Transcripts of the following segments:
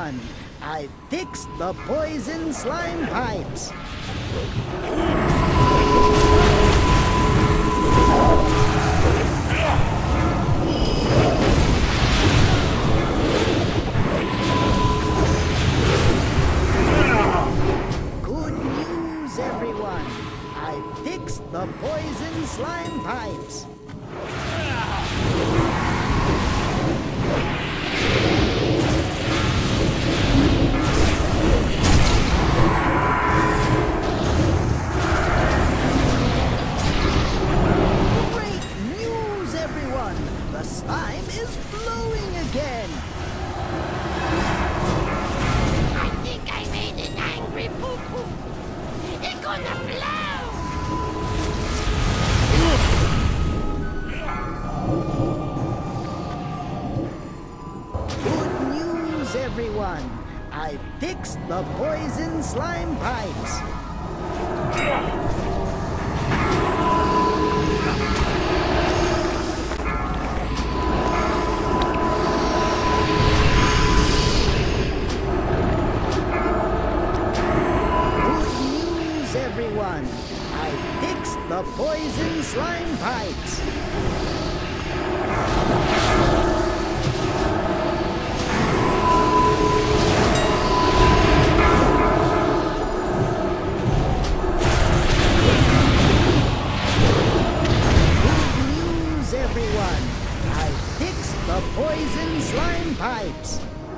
everyone! I fixed the poison slime pipes! Good news, everyone! I fixed the poison slime pipes! The slime is blowing again! I think I made an angry poo-poo! It's gonna blow! Good news, everyone! I fixed the poison slime pipes! Everyone, I fixed the poison slime pipes. Good news, everyone. I fixed the poison slime pipes.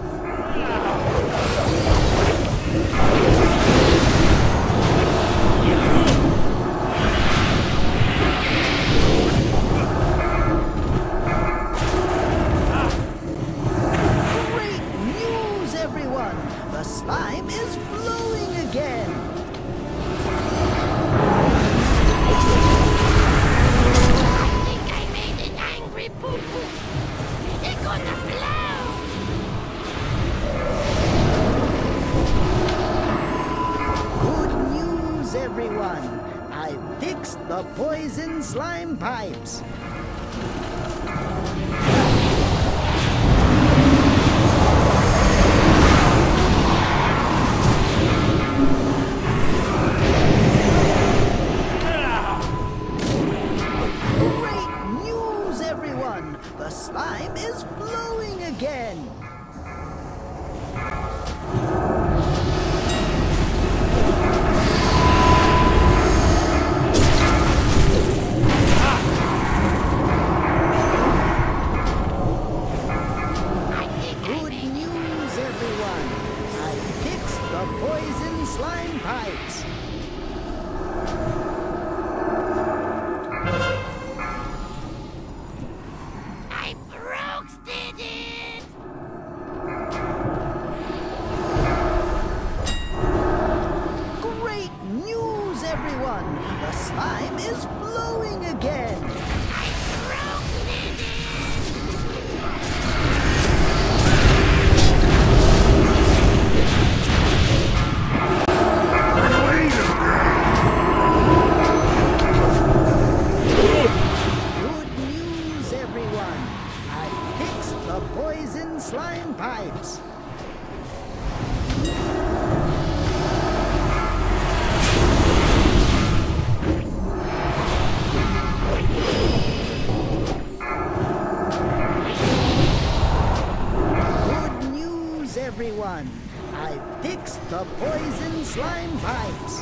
The slime is blowing again! I think I made an angry poo-poo! It's gonna blow! Good news, everyone! I fixed the poison slime pipes! The slime is blowing again! Good news, everyone! I fixed the poison slime pipes! Everyone, the slime is blowing again! Good news, everyone! I fixed the poison slime pipes! Everyone, I fixed the poison slime pipes.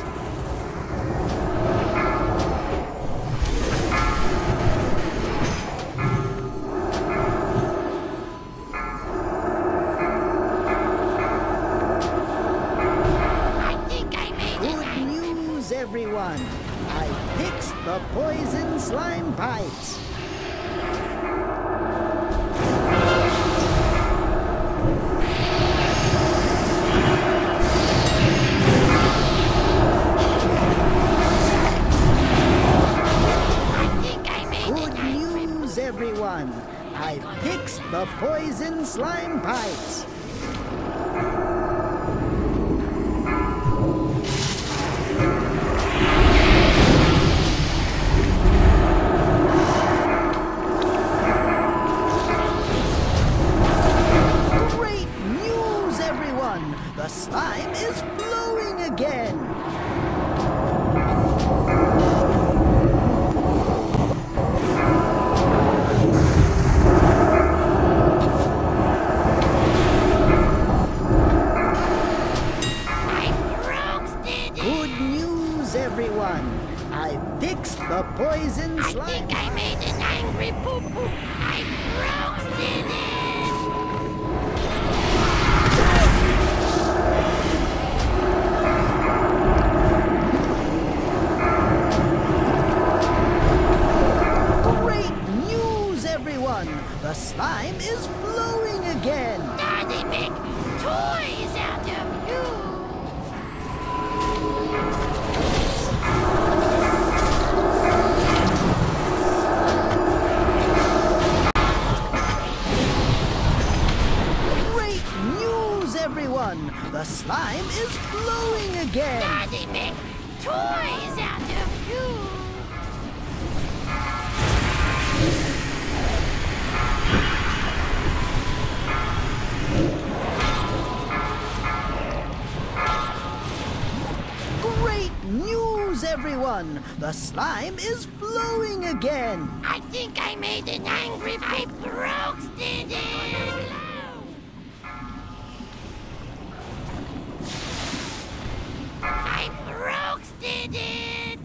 I think I made it. Good news, everyone. I fixed the poison slime pipes. Everyone, I fixed the poison slime pipes. Great news, everyone! slime is flowing again. Good news, everyone. I fixed the poison slime. I think I made an angry poo-poo. I roasted it. Great news, everyone. The slime is flowing again. Daddy make toys out of you. Great news, everyone. The slime is flowing again. Daddy make toys out of you. Great news, everyone. The slime is flowing again. I think I made an angry poo. I roasted it. I roasted it.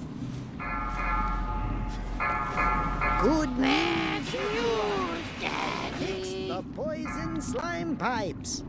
Good Bad news. news, Daddy. Fixed the poison slime pipes.